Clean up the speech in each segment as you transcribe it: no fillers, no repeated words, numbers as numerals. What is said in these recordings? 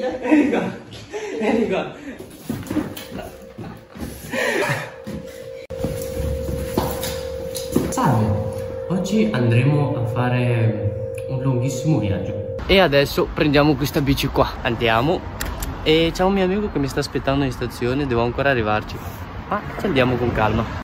Vieni qua. Vieni qua. Salve, oggi andremo a fare un lunghissimo viaggio. E adesso prendiamo questa bici qua. Andiamo. E c'è un mio amico che mi sta aspettando in stazione, devo ancora arrivarci. Ma ci andiamo con calma.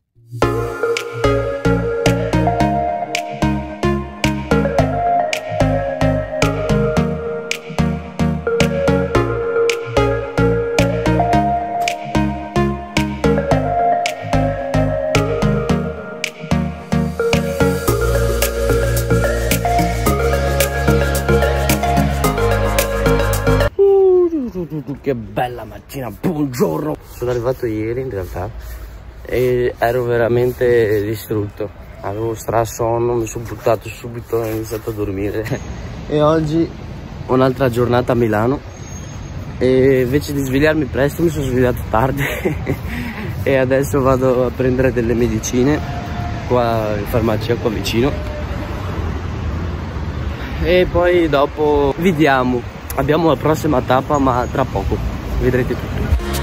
Che bella mattina, buongiorno. Sono arrivato ieri in realtà e ero veramente distrutto, avevo strasonno, mi sono buttato subito, ho iniziato a dormire. E oggi un'altra giornata a Milano e invece di svegliarmi presto mi sono svegliato tardi e adesso vado a prendere delle medicine qua in farmacia qua vicino e poi dopo vediamo. Abbiamo la prossima tappa, ma tra poco vedrete tutto.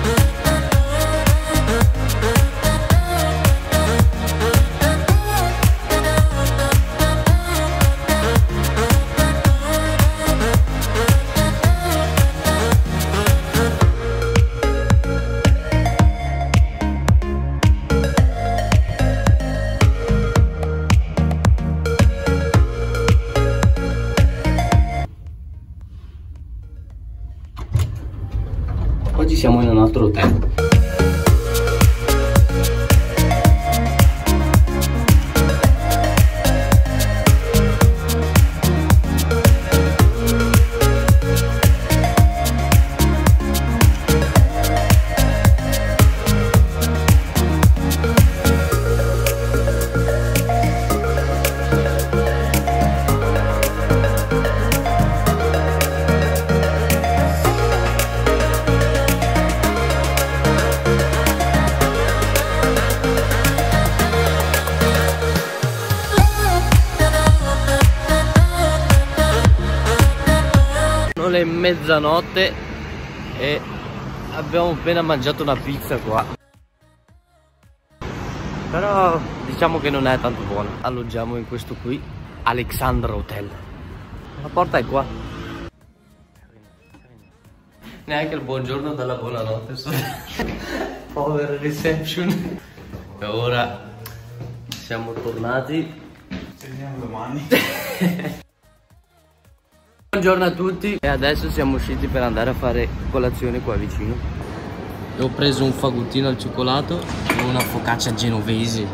Oggi siamo in un altro hotel. Sono le mezzanotte e abbiamo appena mangiato una pizza qua, però diciamo che non è tanto buona. Alloggiamo in questo qui, Alexandra Hotel. La porta è qua. Neanche il buongiorno dalla buonanotte. Povera reception. E ora siamo tornati. Ci vediamo domani. Buongiorno a tutti e adesso siamo usciti per andare a fare colazione qua vicino. E ho preso un fagottino al cioccolato e una focaccia genovese.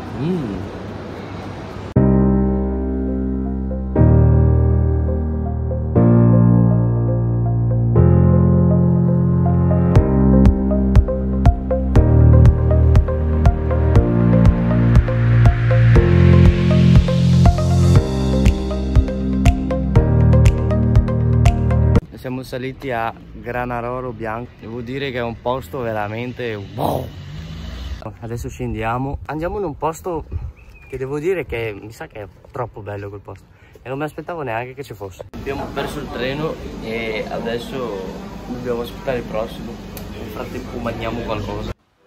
Siamo saliti a Granarolo Bianco. Devo dire che è un posto veramente wow. Adesso scendiamo, andiamo in un posto che devo dire che mi sa che è troppo bello quel posto e non mi aspettavo neanche che ci fosse. Abbiamo perso il treno e adesso dobbiamo aspettare il prossimo. Nel frattempo mangiamo qualcosa.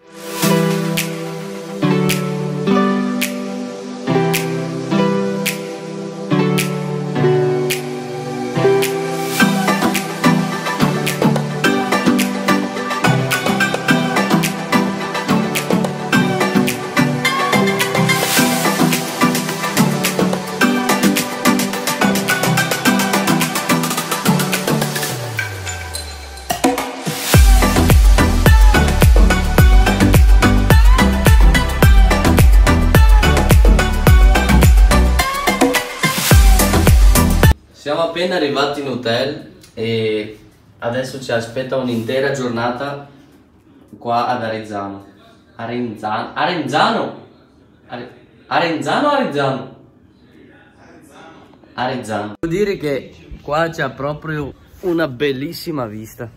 Siamo appena arrivati in hotel e adesso ci aspetta un'intera giornata qua ad Arenzano. Arenzano? Devo dire che qua c'è proprio una bellissima vista.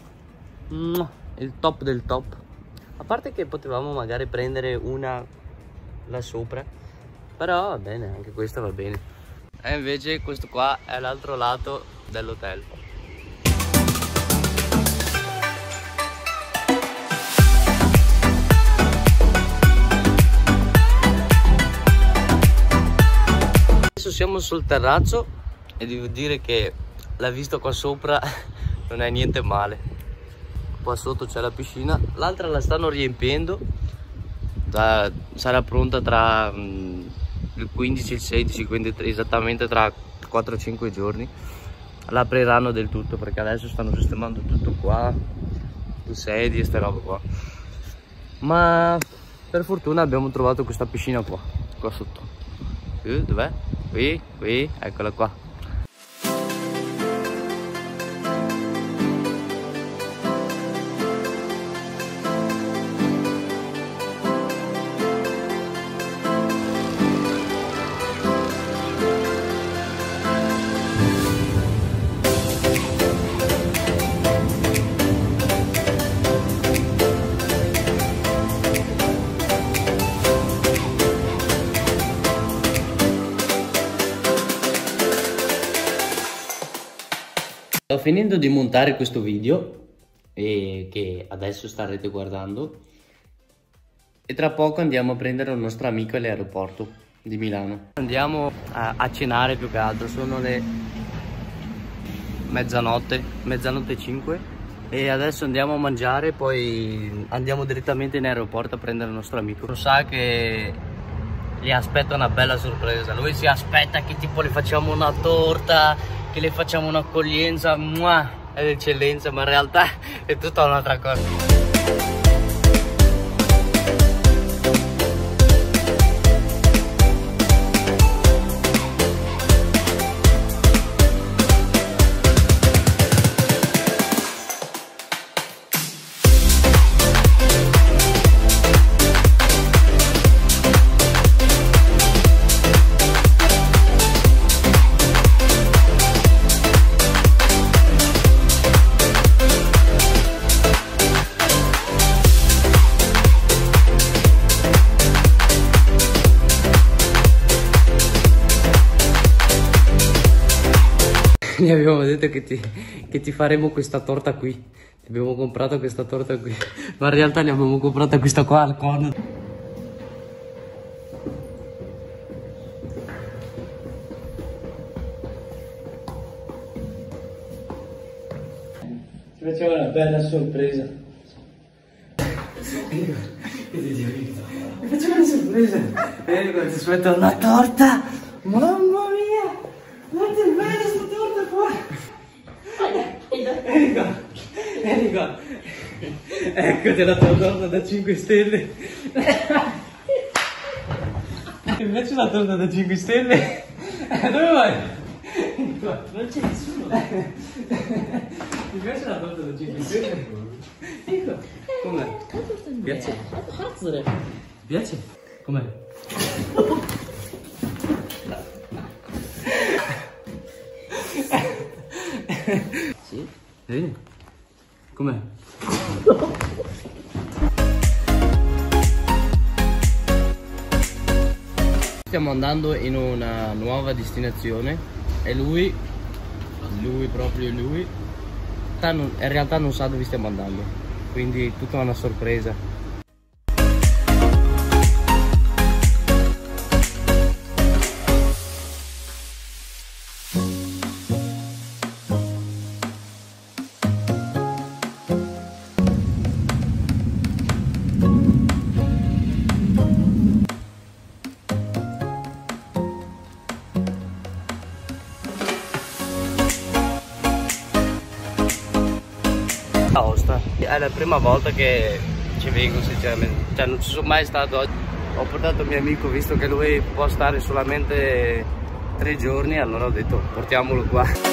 Il top del top. A parte che potevamo magari prendere una là sopra, però va bene, anche questa va bene. E invece questo qua è l'altro lato dell'hotel. Adesso siamo sul terrazzo e devo dire che la vista qua sopra non è niente male. Qua sotto c'è la piscina, l'altra la stanno riempiendo, sarà pronta tra il 15 e il 16, quindi esattamente tra 4-5 giorni la apriranno del tutto, perché adesso stanno sistemando tutto qua, le sedie e ste robe qua. Ma per fortuna abbiamo trovato questa piscina qua sotto. Dov'è? Qui, eccola qua. Sto finendo di montare questo video che adesso starete guardando, e tra poco andiamo a prendere il nostro amico all'aeroporto di Milano. Andiamo a cenare, più che altro sono le mezzanotte 5, e adesso andiamo a mangiare, poi andiamo direttamente in aeroporto a prendere il nostro amico. Lo sa che gli aspetta una bella sorpresa, lui si aspetta che tipo le facciamo una torta, che le facciamo un'accoglienza è l'eccellenza, ma in realtà è tutta un'altra cosa. Gli abbiamo detto che ti faremo questa torta qui. Ti abbiamo comprato questa torta qui, ma in realtà ne abbiamo comprata questa qua al corno. Ti facciamo una bella sorpresa. Mi facciamo una sorpresa. Ti aspetto una torta. Mamma mia! Quanto è bella questa torta qua! Enrico! Eccoti la tua torta da 5 stelle! Invece la torta da 5 stelle? Dove vai? Non c'è nessuno! Invece la torta da 5 stelle? Ecco! Com'è? Piace? Piace? Com'è? Sì? Vedi? Com'è? Stiamo andando in una nuova destinazione e lui, in realtà non sa dove stiamo andando, quindi è tutta una sorpresa. Aosta. È la prima volta che ci vengo, sinceramente, cioè non ci sono mai stato oggi. Ho portato il mio amico, visto che lui può stare solamente 3 giorni, allora ho detto portiamolo qua.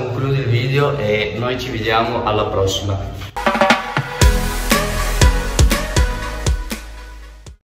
conclude il video e noi ci vediamo alla prossima.